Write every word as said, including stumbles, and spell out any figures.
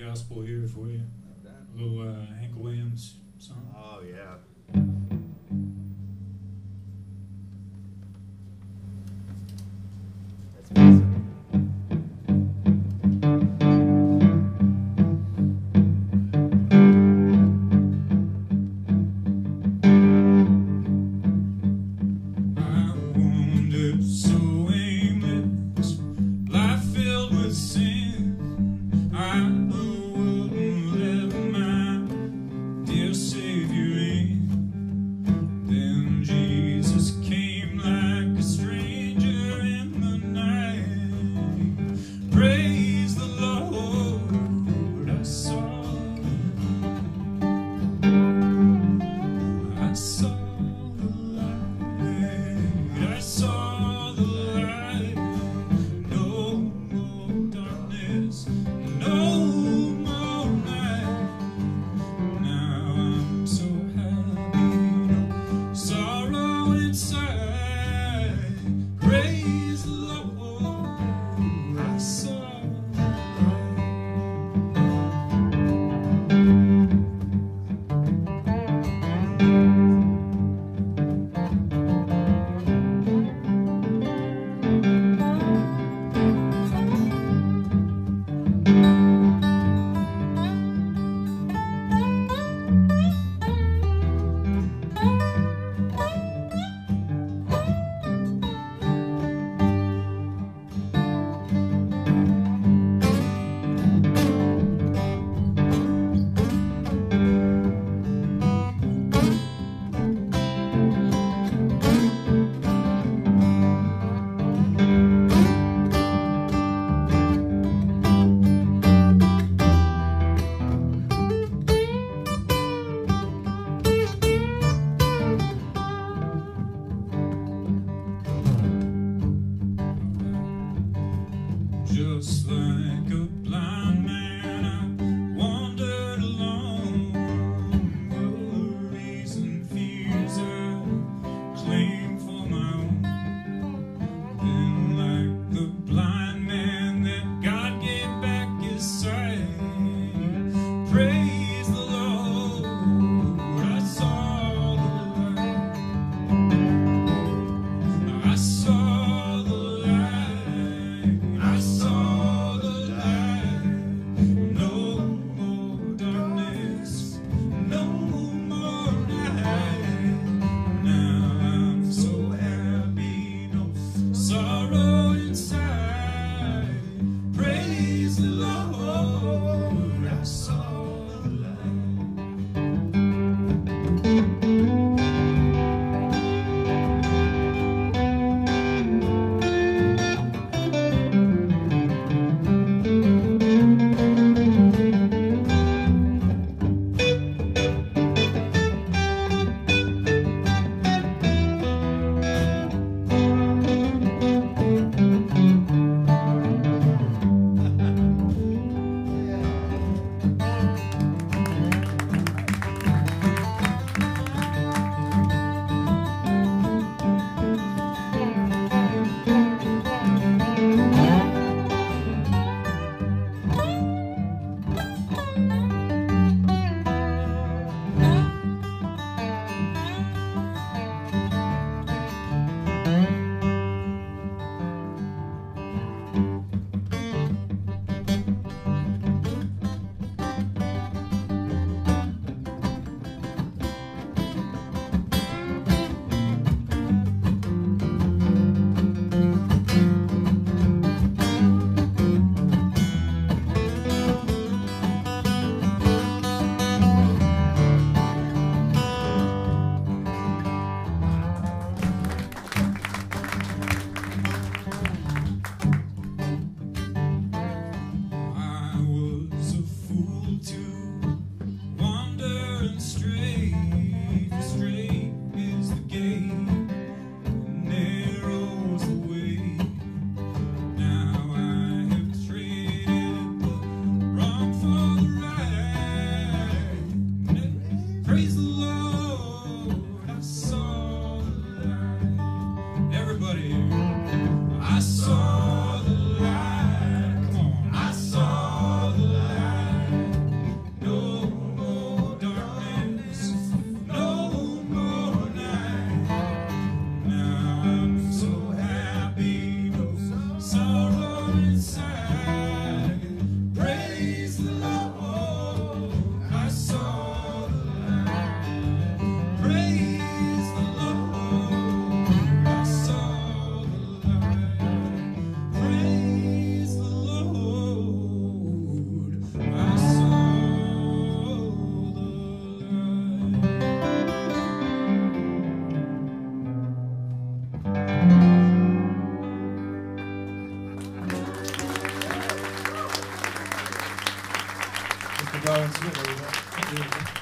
gospel here for you. A little uh, Hank Williams song. Oh, yeah. That's awesome. Just like a blind man, I wandered along, worries and fears I claim for my own. Then like the blind man that God gave back his sight, praise the Lord, I saw the light. I saw the light. I saw the light. No more darkness, no more night. Now I'm so happy, no sorrow inside. Praise the Lord, I saw the light. Yeah. Beautiful.